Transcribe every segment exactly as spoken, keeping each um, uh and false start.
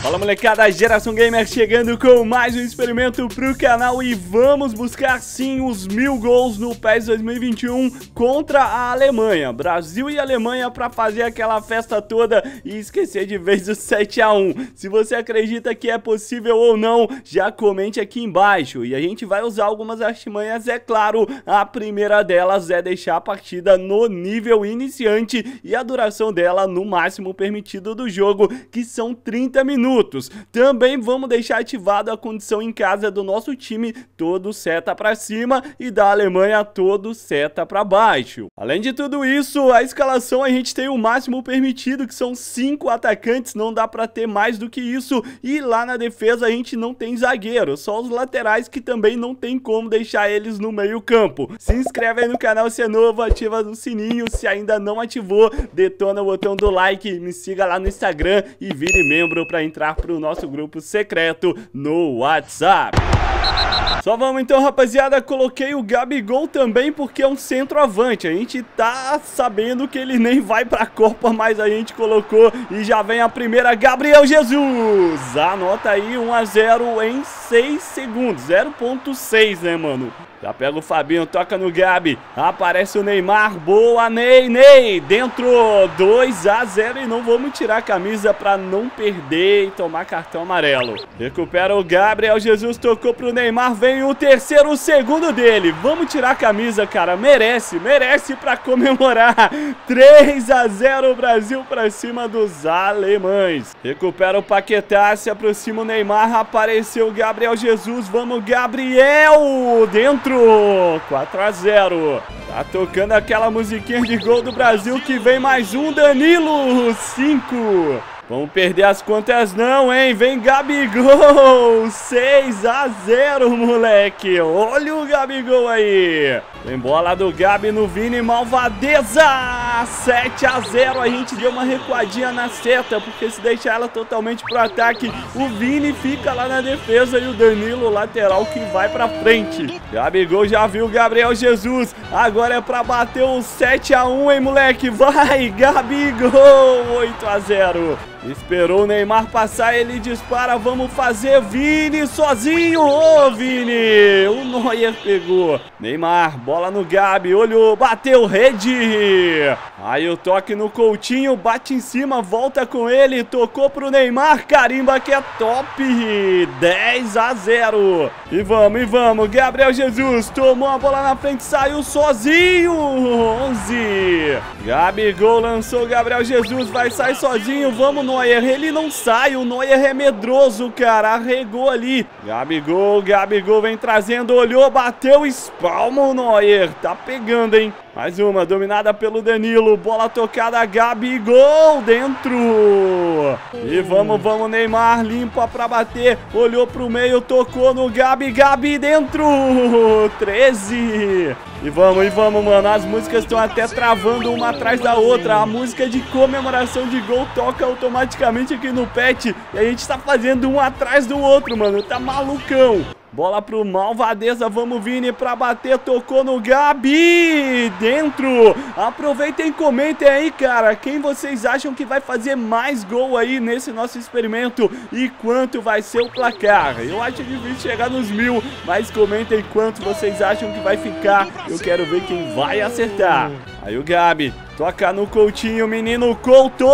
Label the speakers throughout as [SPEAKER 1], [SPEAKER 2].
[SPEAKER 1] Fala molecada, Geração Gamer chegando com mais um experimento pro canal e vamos buscar sim os mil gols no PES dois mil e vinte e um contra a Alemanha. Brasil e Alemanha pra fazer aquela festa toda e esquecer de vez o sete a um. Se você acredita que é possível ou não, já comente aqui embaixo. E a gente vai usar algumas artimanhas, é claro. A primeira delas é deixar a partida no nível iniciante e a duração dela no máximo permitido do jogo, que são trinta minutos. Também vamos deixar ativado a condição em casa do nosso time todo seta pra cima e da Alemanha todo seta pra baixo. Além de tudo isso, a escalação a gente tem o máximo permitido, que são cinco atacantes, não dá pra ter mais do que isso. E lá na defesa a gente não tem zagueiro, só os laterais, que também não tem como deixar eles no meio campo. Se inscreve aí no canal se é novo, ativa o sininho se ainda não ativou, detona o botão do like, me siga lá no Instagram e vire membro pra entrar para o nosso grupo secreto no WhatsApp. Só vamos então, rapaziada, coloquei o Gabigol também porque é um centroavante. A gente tá sabendo que ele nem vai pra Copa, mas a gente colocou e já vem a primeira. Gabriel Jesus, anota aí, um a zero em seis segundos, zero ponto seis, né, mano? Já pega o Fabinho, toca no Gabi, aparece o Neymar, boa Ney, Ney, dentro, dois a zero e não vamos tirar a camisa pra não perder e tomar cartão amarelo. Recupera o Gabriel Jesus, tocou pro Neymar, vem o terceiro, o segundo dele, vamos tirar a camisa, cara, merece, merece pra comemorar. Três a zero Brasil pra cima dos alemães. Recupera o Paquetá, se aproxima o Neymar, apareceu o Gabriel Jesus, vamos Gabriel, dentro, quatro a zero. Tá tocando aquela musiquinha de gol do Brasil que vem mais um, Danilo, cinco. Vamos perder as contas não, hein? Vem Gabigol, seis a zero, moleque. Olha o Gabigol aí. Tem bola do Gabi no Vini, malvadeza, sete a zero. A gente deu uma recuadinha na seta, porque se deixar ela totalmente pro ataque, o Vini fica lá na defesa e o Danilo, lateral, que vai pra frente. Gabigol já viu o Gabriel Jesus, agora é pra bater o sete a um, hein, moleque? Vai, Gabigol, oito a zero. Esperou o Neymar passar, ele dispara, vamos fazer, Vini sozinho, ô Vini, o Neuer pegou, Neymar, bola no Gabi, olhou, bateu, rede, aí o toque no Coutinho, bate em cima, volta com ele, tocou pro Neymar, carimba que é top, dez a zero, e vamos, e vamos, Gabriel Jesus, tomou a bola na frente, saiu sozinho, onze, Gabigol lançou, Gabriel Jesus vai sair sozinho, vamos no Neuer, ele não sai, o Neuer é medroso, cara, arregou ali. Gabigol, Gabigol vem trazendo, olhou, bateu, espalma o Neuer, tá pegando, hein? Mais uma, dominada pelo Danilo, bola tocada, Gabigol dentro. E vamos, vamos, Neymar, limpa pra bater, olhou pro meio, tocou no Gabi, Gabi dentro, treze. E vamos, e vamos, mano, as músicas estão até travando uma atrás da outra. A música de comemoração de gol toca automaticamente aqui no pet e a gente tá fazendo um atrás do outro, mano, tá malucão. Bola pro Malvadeza, vamos Vini pra bater, tocou no Gabi, dentro. Aproveitem e comentem aí, cara, quem vocês acham que vai fazer mais gol aí nesse nosso experimento e quanto vai ser o placar. Eu acho difícil chegar nos mil, mas comentem quanto vocês acham que vai ficar, eu quero ver quem vai acertar. Aí o Gabi, toca no Coutinho, menino Couto,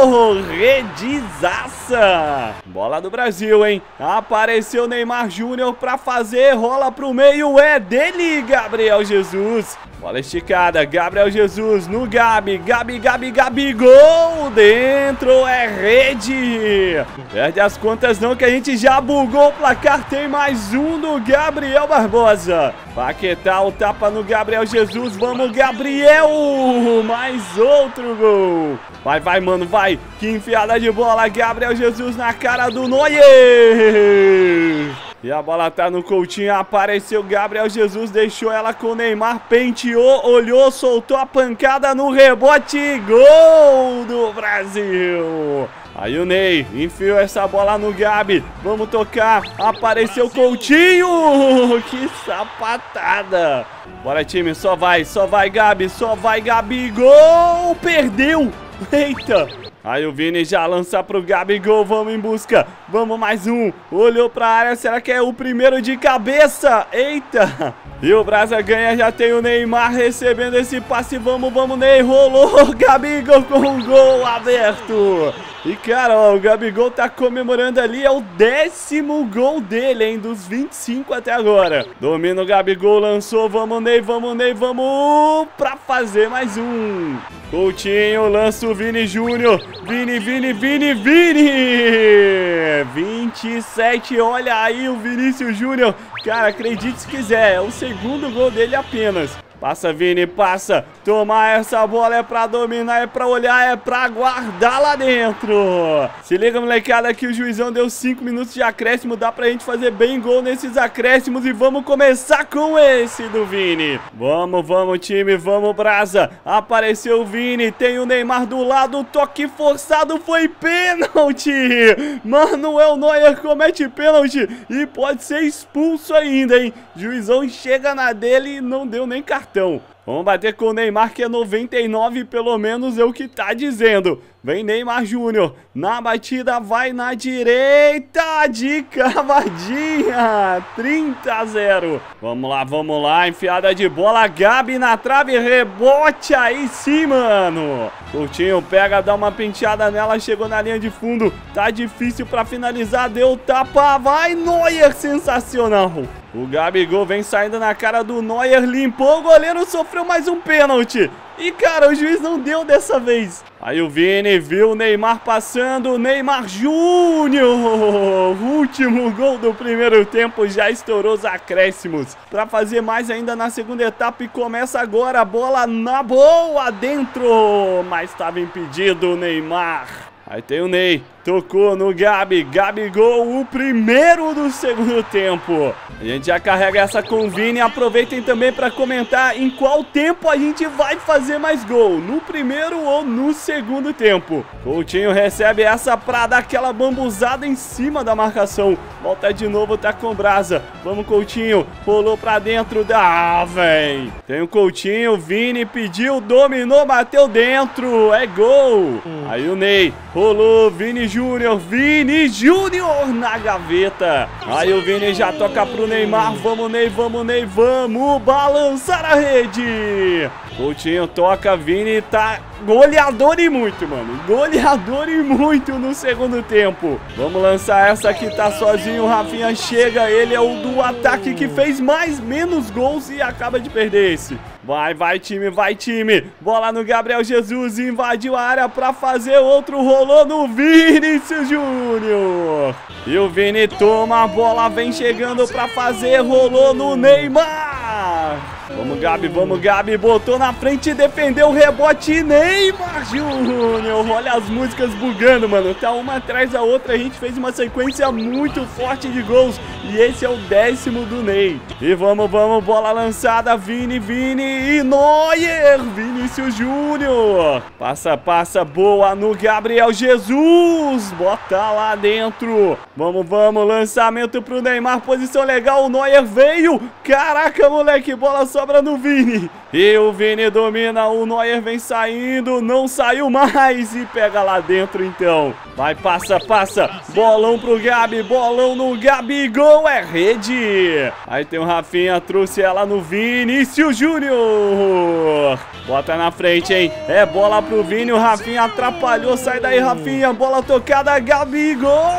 [SPEAKER 1] redizaça. Bola do Brasil, hein? Apareceu Neymar Júnior pra fazer, rola pro meio, é dele, Gabriel Jesus. Bola esticada, Gabriel Jesus no Gabi, Gabi, Gabi, Gabi, gol dentro, é rede. Perde as contas não que a gente já bugou o placar, tem mais um do Gabriel Barbosa. Paquetá, o tapa no Gabriel Jesus, vamos Gabriel, mais outro gol. Vai, vai, mano, vai, que enfiada de bola, Gabriel Jesus na cara do Neuer. E a bola tá no Coutinho, apareceu Gabriel Jesus, deixou ela com o Neymar, penteou, olhou, soltou a pancada no rebote, gol do Brasil. Aí o Ney enfiou essa bola no Gabi, vamos tocar, apareceu o Coutinho, que sapatada. Bora time, só vai, só vai Gabi, só vai Gabi, gol, perdeu. Eita, Aí o Vini já lança pro Gabigol, vamos em busca. Vamos mais um, olhou pra área, será que é o primeiro de cabeça? Eita! E o Brasa ganha, já tem o Neymar recebendo esse passe, vamos, vamos Ney, rolou, Gabigol com um gol aberto. E cara, ó, o Gabigol tá comemorando ali, é o décimo gol dele, hein, dos vinte e cinco até agora. Domina o Gabigol, lançou, vamos Ney, vamos Ney, vamos pra fazer mais um. Coutinho, lança o Vini Júnior, Vini, Vini, Vini, Vini, vinte e sete, olha aí o Vinícius Júnior, cara, acredite se quiser, é o segundo gol dele apenas. Passa, Vini, passa. Tomar essa bola é pra dominar, é pra olhar, é pra guardar lá dentro. Se liga, molecada, que o juizão deu cinco minutos de acréscimo. Dá pra gente fazer bem gol nesses acréscimos. E vamos começar com esse do Vini. Vamos, vamos, time, vamos, Brasa. Apareceu o Vini, tem o Neymar do lado. Toque forçado, foi pênalti. Manuel Neuer comete pênalti e pode ser expulso ainda, hein? Juizão chega na dele e não deu nem cartão. Vamos bater com o Neymar, que é noventa e nove, pelo menos é o que tá dizendo. Vem Neymar Júnior, na batida, vai na direita, de cavadinha, trinta a zero. Vamos lá, vamos lá, enfiada de bola, Gabi na trave, rebote aí sim, mano. Coutinho pega, dá uma penteada nela, chegou na linha de fundo, tá difícil pra finalizar, deu tapa, vai Neuer, sensacional. O Gabigol vem saindo na cara do Neuer, limpou, o goleiro sofreu mais um pênalti. E cara, o juiz não deu dessa vez. Aí o Vini viu o Neymar passando, Neymar Júnior, último gol do primeiro tempo, já estourou os acréscimos. Pra fazer mais ainda na segunda etapa e começa agora a bola na boa dentro, mas estava impedido o Neymar. Aí tem o Ney, tocou no Gabi, Gabigol, o primeiro do segundo tempo. A gente já carrega essa com o Vini, aproveitem também para comentar em qual tempo a gente vai fazer mais gol, no primeiro ou no segundo tempo. Coutinho recebe essa pra dar aquela bambuzada em cima da marcação. Volta de novo, tá com Brasa. Vamos, Coutinho, rolou pra dentro da... Ah, véi. Tem o Coutinho, Vini pediu, dominou, bateu dentro, é gol. Hum. Aí o Ney, rolou, Vini Júnior, Vini Júnior na gaveta. Aí o Vini já toca pro Neymar, vamos Ney, vamos Ney, vamos balançar a rede. Coutinho toca, Vini tá goleador e muito, mano. Goleador e muito no segundo tempo. Vamos lançar essa que tá sozinho, o Rafinha chega, ele é o do ataque que fez mais menos gols e acaba de perder esse. Vai, vai time, vai time. Bola no Gabriel Jesus, invadiu a área pra fazer outro, rolou no Vinícius Júnior. E o Vini toma a bola, vem chegando pra fazer, rolou no Neymar. Vamos, Gabi, vamos, Gabi, botou na frente, defendeu o rebote, Neymar Júnior. Olha as músicas bugando, mano, tá uma atrás da outra, a gente fez uma sequência muito forte de gols. E esse é o décimo do Ney. E vamos, vamos, bola lançada, Vini, Vini e Neuer, Vinícius Júnior. Passa, passa, boa no Gabriel Jesus, bota lá dentro. Vamos, vamos, lançamento pro Neymar, posição legal, o Neuer veio. Caraca, moleque, bola sobra no Vini. E o Vini domina, o Neuer vem saindo, não saiu mais e pega lá dentro então. Vai, passa, passa, bolão pro Gabi, bolão no Gabigol, é rede. Aí tem o Rafinha, trouxe ela no Vinícius Júnior. Bota na frente, hein, é bola pro Vini, o Rafinha atrapalhou, sai daí Rafinha, bola tocada, Gabigol.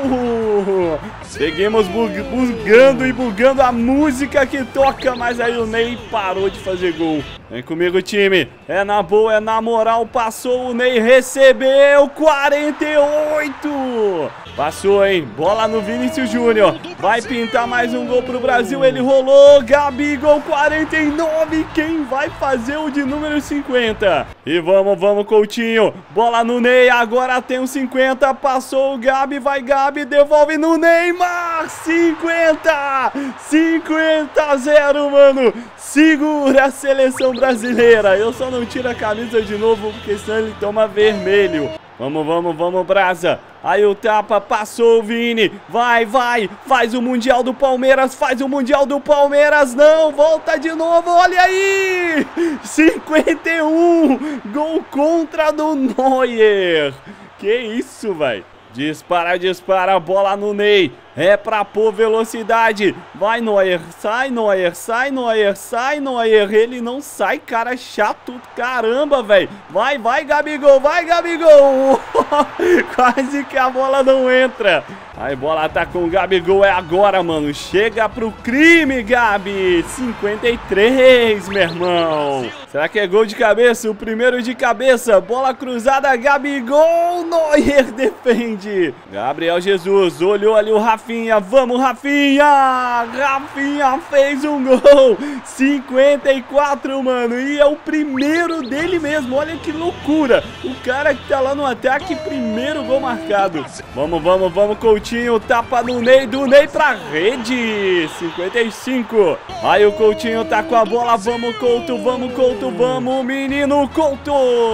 [SPEAKER 1] Seguimos bug bugando e bugando a música que toca, mas aí o Ney parou de fazer gol. Vem comigo, time. É na boa, é na moral. Passou o Ney, recebeu. quarenta e oito. Passou, hein? Bola no Vinícius Júnior. Vai pintar mais um gol pro Brasil. Ele rolou. Gabigol, quarenta e nove. Quem vai fazer o de número cinquenta? E vamos, vamos, Coutinho. Bola no Ney. Agora tem o cinquenta. Passou o Gabi. Vai, Gabi. Devolve no Neymar. cinquenta. cinquenta a zero, mano. Segura a seleção brasileira. Eu só não tiro a camisa de novo porque senão ele toma vermelho. Vamos, vamos, vamos, Brasa. Aí o tapa, passou o Vini. Vai, vai, faz o Mundial do Palmeiras, faz o Mundial do Palmeiras. Não, volta de novo, olha aí. cinquenta e um, gol contra do Neuer. Que isso, velho. Dispara, dispara, bola no Ney. É pra pôr velocidade. Vai, Neuer. Sai, Neuer. Sai, Neuer. Sai, Neuer. Ele não sai, cara. Chato. Caramba, velho. Vai, vai, Gabigol. Vai, Gabigol. Quase que a bola não entra. Aí, bola tá com o Gabigol. É agora, mano. Chega pro crime, Gabi. cinquenta e três, meu irmão. Será que é gol de cabeça? O primeiro de cabeça. Bola cruzada. Gabigol. Neuer defende. Gabriel Jesus. Olhou ali o Rafinha. Vamos, Rafinha! Rafinha fez um gol! cinquenta e quatro, mano! E é o primeiro dele mesmo! Olha que loucura! O cara que tá lá no ataque, primeiro gol marcado! Vamos, vamos, vamos, Coutinho! Tapa no Ney, do Ney pra rede! cinquenta e cinco! Aí o Coutinho tá com a bola! Vamos, Couto! Vamos, Couto! Vamos, menino Couto!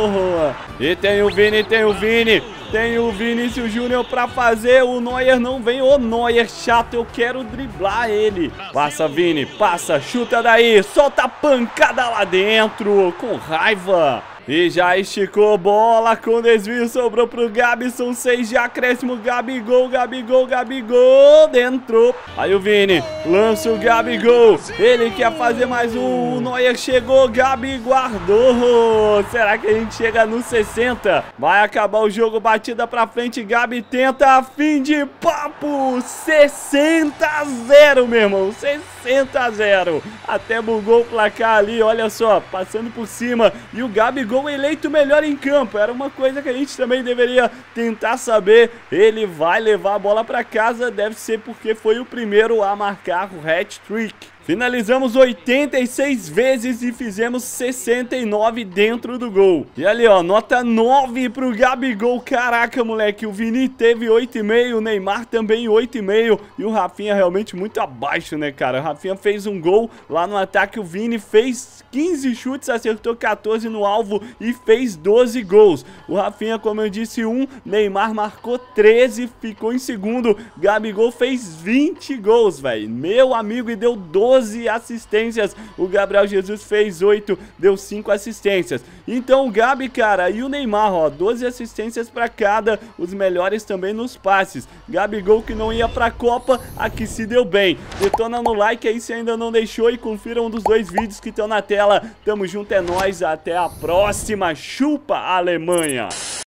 [SPEAKER 1] E tem o Vini, tem o Vini! Tem o Vinícius Júnior pra fazer, o Neuer não vem, ô Neuer chato, eu quero driblar ele. Passa, Vini, passa, chuta daí, solta a pancada lá dentro, com raiva. E já esticou bola com desvio, sobrou pro Gabi, são seis de acréscimo, Gabigol, Gabigol, Gabigol, dentro. Aí o Vini, lança o Gabigol, ele quer fazer mais um, o Neuer chegou, Gabi guardou. Será que a gente chega no sessenta? Vai acabar o jogo, batida pra frente, Gabi tenta, fim de papo, sessenta a zero, meu irmão, sessenta a zero. Até bugou o placar ali, olha só, passando por cima, e o Gabigol eleito melhor em campo, era uma coisa que a gente também deveria tentar saber. Ele vai levar a bola para casa, deve ser porque foi o primeiro a marcar o hat-trick. Finalizamos oitenta e seis vezes e fizemos sessenta e nove dentro do gol. E ali, ó, nota nove pro Gabigol. Caraca, moleque, o Vini teve oito e meio, o Neymar também oito e meio. E o Rafinha realmente muito abaixo, né, cara? O Rafinha fez um gol lá no ataque, o Vini fez quinze chutes, acertou quatorze no alvo e fez doze gols. O Rafinha, como eu disse, um, Neymar marcou treze, ficou em segundo. Gabigol fez vinte gols, velho. Meu amigo, e deu doze assistências. O Gabriel Jesus fez oito, deu cinco assistências. Então o Gabi, cara, e o Neymar, ó, doze assistências para cada, os melhores também nos passes. Gabigol, que não ia pra Copa, aqui se deu bem. Detona no like aí se ainda não deixou e confira um dos dois vídeos que estão na tela. Tamo junto, é nóis, até a próxima. Chupa, Alemanha!